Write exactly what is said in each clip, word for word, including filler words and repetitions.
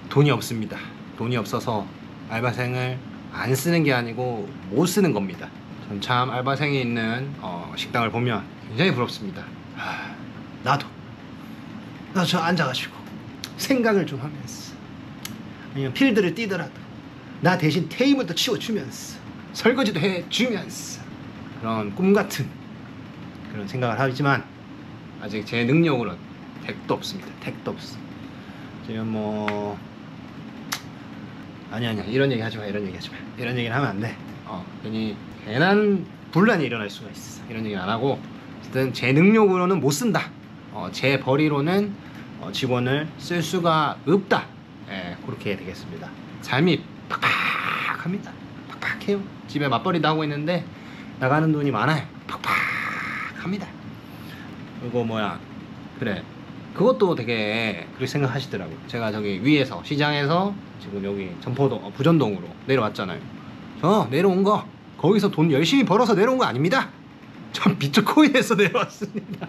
돈이 없습니다. 돈이 없어서 알바생을 안 쓰는 게 아니고 못 쓰는 겁니다. 전 참 알바생이 있는 어, 식당을 보면 굉장히 부럽습니다. 하, 나도 나도 저 앉아가지고 생각을 좀 하면서, 아니면 필드를 뛰더라도 나 대신 테이블도 치워주면서 설거지도 해주면서 그런 꿈같은 그런 생각을 하지만 아직 제 능력으로는 택도 없습니다. 택도 없어. 지금 뭐 아니 아니야 이런 얘기 하지마, 이런 얘기 하지마, 이런 얘기를 하면 안돼. 어 괜히 괜한 분란이 일어날 수가 있어. 이런 얘기는 안하고, 어쨌든 제 능력으로는 못 쓴다. 어, 제 벌이로는 어, 직원을 쓸 수가 없다. 예, 그렇게 되겠습니다. 삶이 팍팍합니다. 팍팍해요. 집에 맞벌이도 하고 있는데 나가는 돈이 많아요. 팍팍합니다. 그리고 뭐야, 그래, 그것도 되게 그렇게 생각하시더라고요. 제가 저기 위에서 시장에서 지금 여기 점포동 어, 부전동으로 내려왔잖아요. 저 내려온 거 거기서 돈 열심히 벌어서 내려온 거 아닙니다. 전 비트코인에서 내려왔습니다.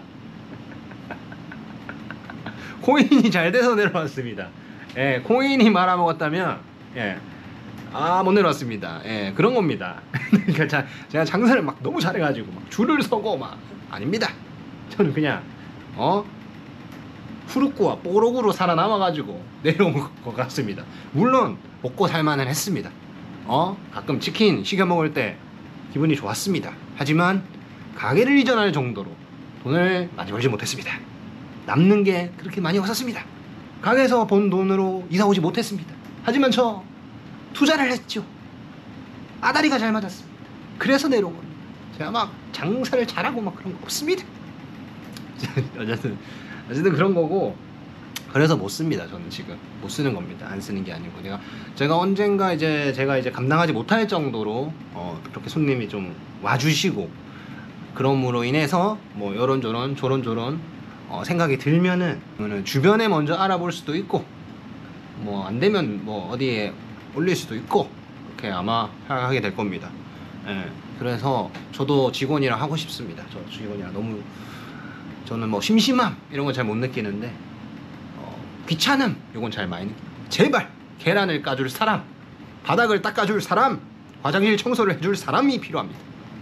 코인이 잘 돼서 내려왔습니다. 예, 코인이 말아먹었다면 예, 아, 못 내려왔습니다. 예, 그런 겁니다. 그러니까 자, 제가 장사를 막 너무 잘해가지고 막 줄을 서고 막 아닙니다. 저는 그냥 어 후루꾸와 뽀록으로 살아남아가지고 내려온 것 같습니다. 물론 먹고 살만은 했습니다. 어 가끔 치킨 시켜 먹을 때 기분이 좋았습니다. 하지만 가게를 이전할 정도로 돈을 많이 벌지 못했습니다. 남는 게 그렇게 많이 없었습니다. 가게에서 번 돈으로 이사 오지 못했습니다. 하지만 저 투자를 했죠. 아다리가 잘 맞았습니다. 그래서 내려온 겁니다. 제가 막 장사를 잘하고 막 그런 거 없습니다. 어쨌든 어쨌든 그런 거고, 그래서 못 씁니다. 저는 지금 못 쓰는 겁니다. 안 쓰는 게 아니고, 내가 제가 언젠가 이제 제가 이제 감당하지 못할 정도로 어 그렇게 손님이 좀 와주시고, 그럼으로 인해서 뭐 요런저런 조런조런 어 생각이 들면은 주변에 먼저 알아볼 수도 있고, 뭐 안 되면 뭐 어디에 올릴 수도 있고, 그렇게 아마 하게 될 겁니다. 예, 그래서 저도 직원이랑 하고 싶습니다. 저 직원이랑 너무, 저는 뭐 심심함 이런 건 잘 못 느끼는데 어, 귀찮음 이건 잘 많이 느끼고, 제발 계란을 까줄 사람, 바닥을 닦아줄 사람, 화장실 청소를 해줄 사람이 필요합니다.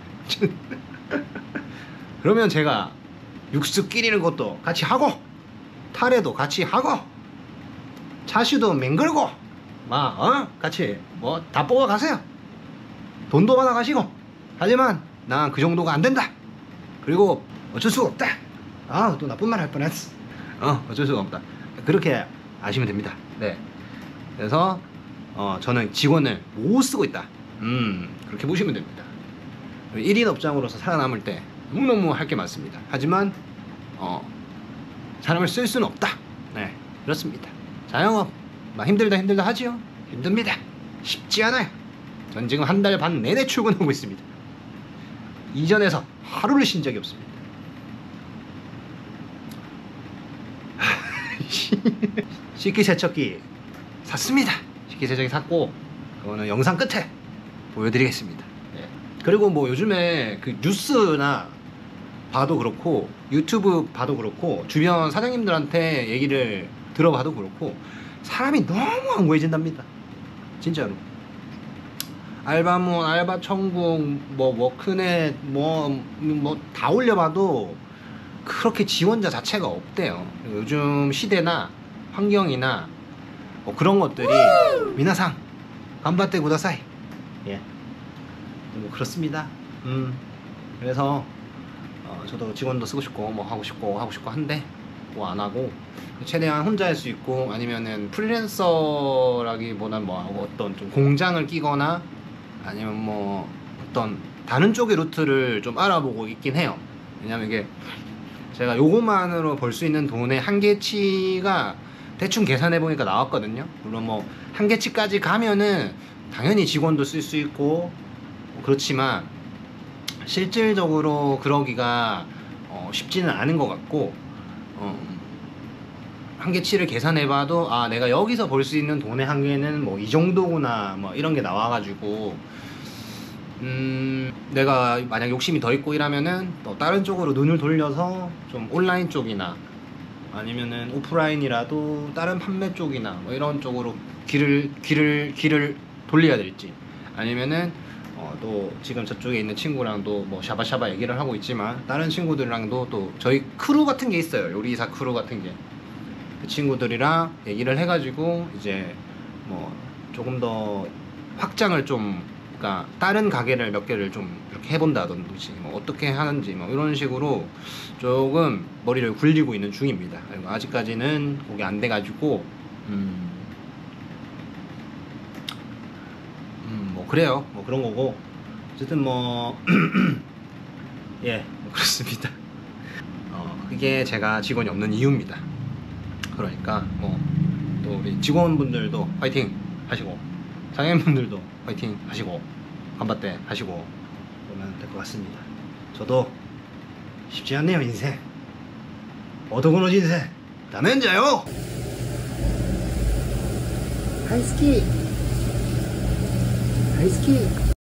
그러면 제가 육수 끓이는 것도 같이 하고, 타레도 같이 하고, 차슈도 맹글고 막 어? 같이 뭐 다 뽑아 가세요. 돈도 받아 가시고. 하지만 난 그 정도가 안 된다. 그리고 어쩔 수가 없다. 아, 또 나쁜 말 할 뻔했어. 어, 어쩔 수가 없다. 그렇게 아시면 됩니다. 네. 그래서 어, 저는 직원을 못 쓰고 있다. 음, 그렇게 보시면 됩니다. 일 인 업장으로서 살아남을 때 너무너무 할 게 많습니다. 하지만 어, 사람을 쓸 수는 없다. 네, 그렇습니다. 자영업 막 힘들다 힘들다 하지요. 힘듭니다. 쉽지 않아요. 전 지금 한 달 반 내내 출근하고 있습니다. 이전에서 하루를 쉰 적이 없습니다. 식기세척기 샀습니다. 식기세척기 샀고, 그거는 영상 끝에 보여드리겠습니다. 네. 그리고 뭐 요즘에 그 뉴스나 봐도 그렇고, 유튜브 봐도 그렇고, 주변 사장님들한테 얘기를 들어봐도 그렇고, 사람이 너무 안 구해진답니다. 진짜로. 알바몬, 알바천국, 뭐 워크넷, 뭐 뭐 다 올려봐도 그렇게 지원자 자체가 없대요. 요즘 시대나 환경이나 뭐 그런 것들이 미나상 간바테 구다사이. 예, 뭐 그렇습니다. 음, 그래서 어, 저도 직원도 쓰고 싶고 뭐 하고 싶고 하고 싶고 한데 뭐 안 하고, 최대한 혼자 할 수 있고, 아니면은 프리랜서라기보단 뭐 어떤 좀 공장을 끼거나 아니면 뭐 어떤 다른 쪽의 루트를 좀 알아보고 있긴 해요. 왜냐면 이게 제가 요것만으로 벌 수 있는 돈의 한계치가 대충 계산해 보니까 나왔거든요. 물론 뭐 한계치까지 가면은 당연히 직원도 쓸 수 있고 뭐 그렇지만 실질적으로 그러기가 어 쉽지는 않은 것 같고, 어 한계치를 계산해 봐도 아, 내가 여기서 벌 수 있는 돈의 한계는 뭐 이 정도구나, 뭐 이런 게 나와가지고, 음 내가 만약 욕심이 더 있고 이러면은 또 다른 쪽으로 눈을 돌려서 좀 온라인 쪽이나 아니면은 오프라인이라도 다른 판매 쪽이나 뭐 이런 쪽으로 길을 길을 길을 돌려야 될지, 아니면은 어, 또 지금 저쪽에 있는 친구랑도 뭐 샤바샤바 얘기를 하고 있지만 다른 친구들이랑도 또 저희 크루 같은 게 있어요. 요리사 크루 같은 게. 그 친구들이랑 얘기를 해가지고 이제 뭐 조금 더 확장을 좀, 그러니까 다른 가게를 몇 개를 좀 이렇게 해본다든지 뭐 어떻게 하는지 뭐 이런 식으로 조금 머리를 굴리고 있는 중입니다. 그리고 아직까지는 그게 안 돼가지고 음, 음, 뭐 그래요. 뭐 그런 거고 어쨌든 뭐 예, 뭐 그렇습니다. 어, 그게 제가 직원이 없는 이유입니다. 그러니까 뭐 또 우리 직원분들도 화이팅 하시고 상인분들도 화이팅 하시고 간바떼 하시고 그러면 될 것 같습니다. 저도 쉽지 않네요, 인생. 어두운 인생 다면자요. 하이스키 하이스키